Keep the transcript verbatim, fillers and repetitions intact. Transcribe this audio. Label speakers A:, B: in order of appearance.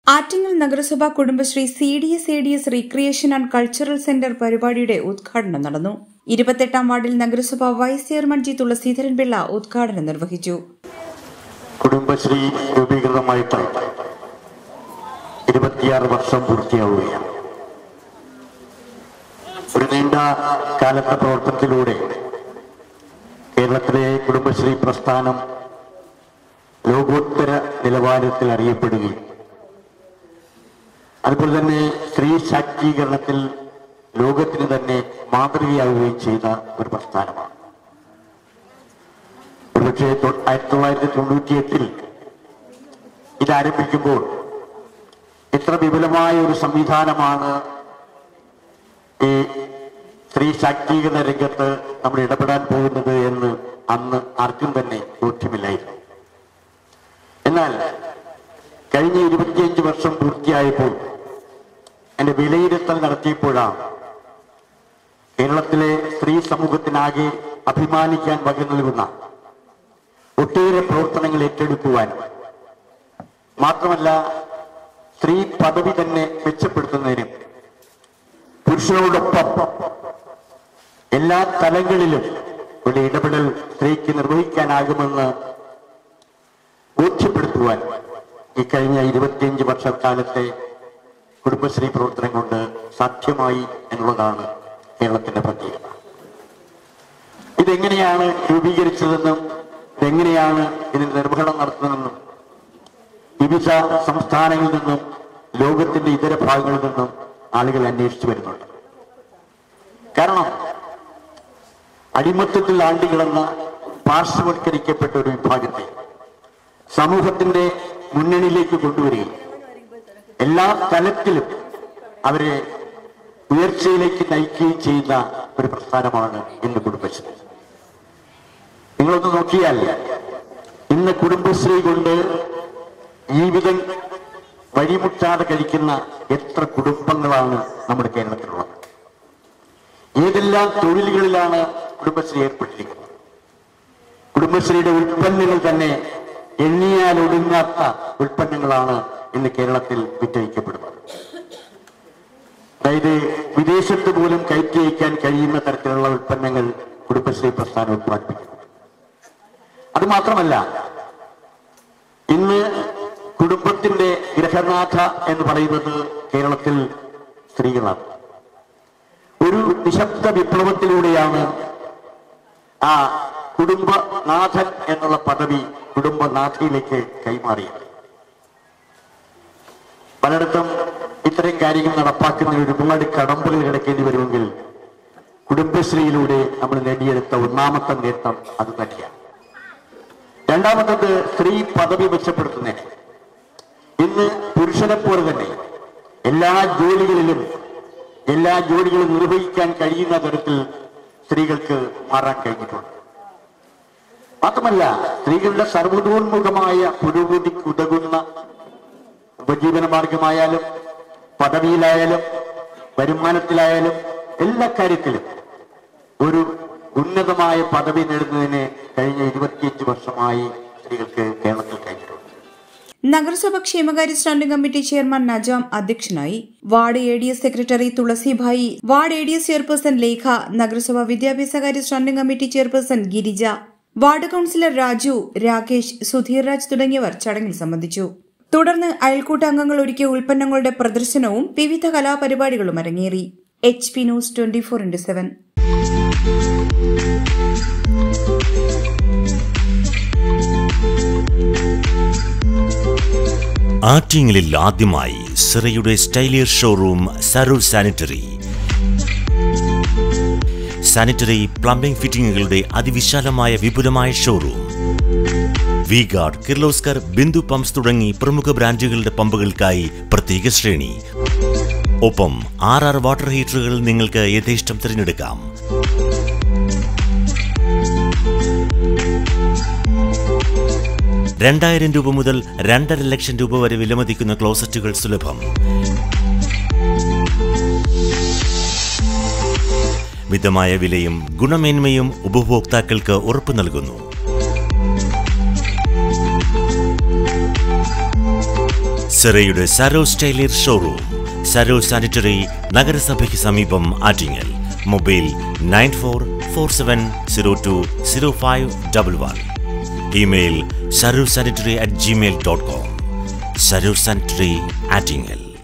A: ആറ്റിങ്ങൽ നഗരസഭ Kudumbashree C D S A D S recreation and cultural centre പരിപാടിയുടെ ഉദ്ഘാടനം നടന്നു. ഇരുപത്തെട്ടാം വാർഡിൽ നഗരസഭ vice chairman G Thulasidharan Pillai ഉദ്ഘാടനം നിർവഹിച്ചു.
B: കുടുംബശ്രീ രൂപീകൃതമായിട്ട് ഇരുപത്തിയാറ് വർഷം പൂർത്തിയാവുകയാണ്. ഒരു നീണ്ട കാലത്തെ പ്രവർത്തനത്തിലൂടെ കേരളത്തിലെ കുടുംബശ്രീ പ്രസ്ഥാനം ലോകോത്തര നിലവാരത്തിൽ അറിയപ്പെടുകയും അതുപോലെ തന്നെ സ്ത്രീ ശാക്തീകരണത്തിൽ ലോകത്തിന് തന്നെ മാതൃകയാവുകയും ചെയ്ത ഒരു പ്രസ്ഥാനമാണ്. ഒരുപക്ഷെ ആയിരത്തി തൊള്ളായിരത്തി തൊണ്ണൂറ്റി എട്ടിൽ ഇത് ആരംഭിക്കുമ്പോൾ എത്ര വിപുലമായ ഒരു സംവിധാനമാണ് ഈ സ്ത്രീ ശാക്തീകരണ രംഗത്ത് നമ്മൾ ഇടപെടാൻ പോകുന്നത് എന്ന് അന്ന് ആർക്കും തന്നെ ബോധ്യമില്ലായിരുന്നു. എന്നാൽ കഴിഞ്ഞ ഇരുപത്തിയഞ്ച് വർഷം പൂർത്തിയായപ്പോൾ എന്റെ വിലയിരുത്തൽ നടത്തിയപ്പോഴാണ് കേരളത്തിലെ സ്ത്രീ സമൂഹത്തിനാകെ അഭിമാനിക്കാൻ വക നൽകുന്ന ഒട്ടേറെ പ്രവർത്തനങ്ങൾ ഏറ്റെടുക്കുവാൻ, മാത്രമല്ല സ്ത്രീ പദവി തന്നെ മെച്ചപ്പെടുത്തുന്നതിനും പുരുഷനോടൊപ്പം എല്ലാ തലങ്ങളിലും ഒരു ഇടപെടൽ സ്ത്രീക്ക് നിർവഹിക്കാനാകുമെന്ന് ബോധ്യപ്പെടുത്തുവാൻ ഈ കഴിഞ്ഞ ഇരുപത്തിയഞ്ച് വർഷക്കാലത്തെ കുടുംബശ്രീ പ്രവർത്തനം കൊണ്ട് സാധ്യമായി എന്നുള്ളതാണ് കേരളത്തിന്റെ പ്രത്യേകത. ഇതെങ്ങനെയാണ് രൂപീകരിച്ചതെന്നും ഇതെങ്ങനെയാണ് ഇതിന്റെ നിർവഹണം നടത്തുന്നതെന്നും വിവിധ സംസ്ഥാനങ്ങളിൽ നിന്നും ലോകത്തിന്റെ ഇതര ഭാഗങ്ങളിൽ നിന്നും ആളുകൾ അന്വേഷിച്ചു വരുന്നുണ്ട്. കാരണം അടിമത്തത്തിൽ ആണ്ടുകിടന്ന പാർശ്വവൽക്കരിക്കപ്പെട്ട ഒരു വിഭാഗത്തെ സമൂഹത്തിന്റെ മുന്നണിയിലേക്ക് കൊണ്ടുവരികയും എല്ലാ തലത്തിലും അവരെ ഉയർച്ചയിലേക്ക് നയിക്കുകയും ചെയ്യുന്ന ഒരു പ്രസ്ഥാനമാണ് ഇന്ന് കുടുംബശ്രീ. നിങ്ങളൊന്ന് നോക്കിയാൽ ഇന്ന് കുടുംബശ്രീ കൊണ്ട് ജീവിതം വഴിമുട്ടാതെ കഴിക്കുന്ന എത്ര കുടുംബങ്ങളാണ് നമ്മുടെ കേരളത്തിലുള്ളത്. ഏതെല്ലാം തൊഴിലുകളിലാണ് കുടുംബശ്രീ ഏർപ്പെട്ടിരിക്കുന്നത്. കുടുംബശ്രീയുടെ ഉൽപ്പന്നങ്ങൾ തന്നെ എണ്ണിയാൽ ഒടുങ്ങാത്ത ഉൽപ്പന്നങ്ങളാണ് ഇന്ന് കേരളത്തിൽ വിറ്റഴിക്കപ്പെടുന്നത്. അതായത് വിദേശത്ത് പോലും കയറ്റി അയക്കാൻ കഴിയുന്ന തരത്തിലുള്ള ഉൽപ്പന്നങ്ങൾ കുടുംബശ്രീ പ്രസ്ഥാനം ഉത്പാദിപ്പിക്കുന്നു. അത് മാത്രമല്ല, ഇന്ന് കുടുംബത്തിന്റെ ഗൃഹനാഥ എന്ന് പറയുന്നത് കേരളത്തിൽ സ്ത്രീകളാണ്. ഒരു നിശബ്ദ വിപ്ലവത്തിലൂടെയാണ് ആ കുടുംബനാഥൻ എന്നുള്ള പദവി കുടുംബനാഥയിലേക്ക് കൈമാറിയത്. പലയിടത്തും ഇത്തരം കാര്യങ്ങൾ നടപ്പാക്കുന്നതിന് ഒരുപാട് കടമ്പകൾ കിടക്കേണ്ടി വരുമെങ്കിൽ കുടുംബശ്രീയിലൂടെ നമ്മൾ നേടിയെടുത്ത ഒന്നാമത്തെ നേട്ടം അത് തന്നെയാണ്. രണ്ടാമത്തത് സ്ത്രീ പദവി മെച്ചപ്പെടുത്തുന്നതിന് ഇന്ന് പുരുഷനെ പോലെ തന്നെ എല്ലാ ജോലികളിലും എല്ലാ ജോലികളും നിർവഹിക്കാൻ കഴിയുന്ന തരത്തിൽ സ്ത്രീകൾക്ക് മാറാൻ കഴിഞ്ഞിട്ടുണ്ട്. മാത്രമല്ല, സ്ത്രീകളുടെ സർവ്വതോന്മുഖമായ പുരോഗതിക്ക് ഉതകുന്ന ഉപജീവന മാർഗമായാലും പദവിയിലായാലും വരുമാനത്തിലായാലും എല്ലാ കാര്യത്തിലും ഒരു ഉന്നതമായ പദവി നേടുന്നതിന് കഴിഞ്ഞ ഇരുപത്തിയഞ്ച് വർഷമായി സ്ത്രീകൾക്ക് കേരളത്തിൽ കഴിഞ്ഞിട്ടുണ്ട്.
A: നഗരസഭ ക്ഷേമകാര്യ സ്റ്റാൻഡിംഗ് കമ്മിറ്റി ചെയർമാൻ നജാം അധ്യക്ഷനായി. Ward A D S secretary Thulasibhai, ward A D S chairperson Lekha, നഗരസഭ വിദ്യാഭ്യാസകാര്യ standing committee chairperson Girija, ward councillor Raju, Rakesh, Sudheer Raj തുടങ്ങിയവർ ചടങ്ങിൽ സംബന്ധിച്ചു. തുടർന്ന് അയൽക്കൂട്ട അംഗങ്ങൾ ഒരുക്കിയ ഉൽപ്പന്നങ്ങളുടെ പ്രദർശനവും വിവിധ കലാപരിപാടികളും അരങ്ങേറി. H P news twenty four into seven.
C: ആറ്റിങ്ങലിൽ ആദ്യമായി സിറയുടെ സ്റ്റൈലിയർ ഷോറൂം സരൂർ സാനിറ്ററി. സാനിറ്ററി പ്ലംബിംഗ് ഫിറ്റിംഗുകളുടെ അതിവിശാലമായ വിപുലമായ showroom. V Guard, Kirloskar, Bindu pumps തുടങ്ങി പ്രമുഖ ബ്രാൻഡുകളുടെ പമ്പുകൾക്കായി പ്രത്യേക ശ്രേണി. ഒപ്പം ആർ ആർ വാട്ടർ ഹീറ്ററുകൾ നിങ്ങൾക്ക് യഥേഷ്ടം തിരഞ്ഞെടുക്കാം. രണ്ടായിരം രൂപ മുതൽ രണ്ടര ലക്ഷം രൂപ വരെ വിലമതിക്കുന്ന ക്ലോസറ്റുകൾ സുലഭം. മിതമായ വിലയും ഗുണമേന്മയും ഉപഭോക്താക്കൾക്ക് ഉറപ്പു നൽകുന്നു. സെറയുടെ Saros tiler showroom, Saros sanitary, നഗരസഭയ്ക്ക് സമീപം, Attingal. Mobile nine four four seven zero two zero five double one. Email Saros sanitary at Gmail dot com. Saros sanitary, Attingal.